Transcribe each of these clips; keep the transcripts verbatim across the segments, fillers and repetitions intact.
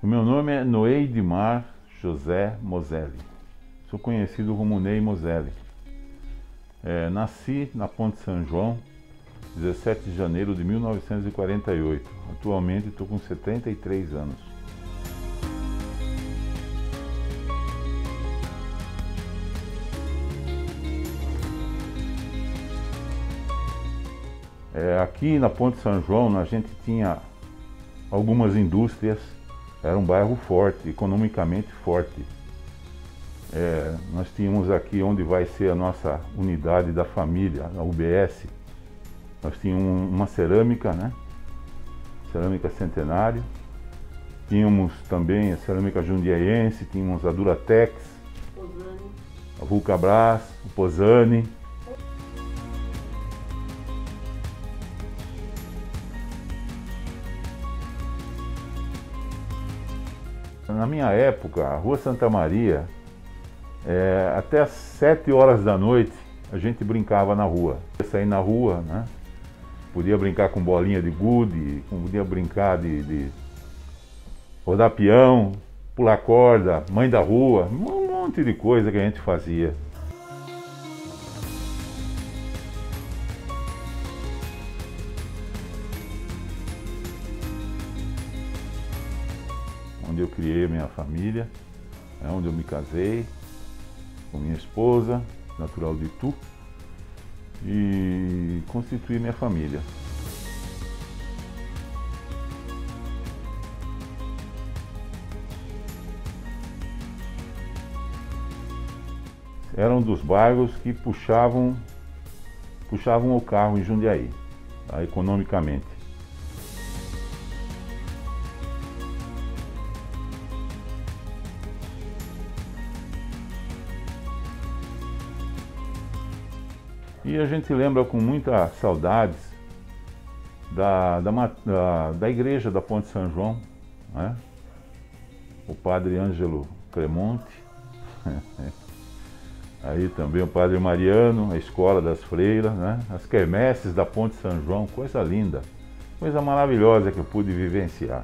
Meu nome é Noeidmar José Moselli. Sou conhecido como Ney Moselli. É, nasci na Ponte São João, dezessete de janeiro de mil novecentos e quarenta e oito. Atualmente estou com setenta e três anos. É, aqui na Ponte São João a gente tinha algumas indústrias. Era um bairro forte, economicamente forte. É, nós tínhamos aqui onde vai ser a nossa unidade da família, a U B S. Nós tínhamos uma cerâmica, né? Cerâmica Centenário. Tínhamos também a cerâmica jundiaiense, tínhamos a Duratex, Posani, a Vulcabras, o Posani. Na minha época, a Rua Santa Maria, é, até às sete horas da noite, a gente brincava na rua. Eu saía na rua, né? Podia brincar com bolinha de gude, podia brincar de, de rodar peão, pular corda, mãe da rua, um monte de coisa que a gente fazia. Onde eu criei minha família, é onde eu me casei com minha esposa, natural de Itu, e constituí minha família. Era um dos bairros que puxavam, puxavam o carro em Jundiaí, tá, economicamente. E a gente lembra com muita saudades da, da, da, da igreja da Ponte São João, né? O padre Ângelo Cremonte, aí também o padre Mariano, a escola das freiras, né? As quermesses da Ponte São João, coisa linda, coisa maravilhosa que eu pude vivenciar.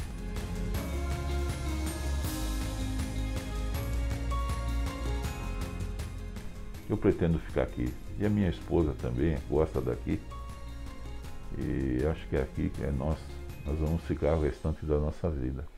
Eu pretendo ficar aqui. E a minha esposa também gosta daqui. E acho que é aqui que é nós, nós vamos ficar o restante da nossa vida.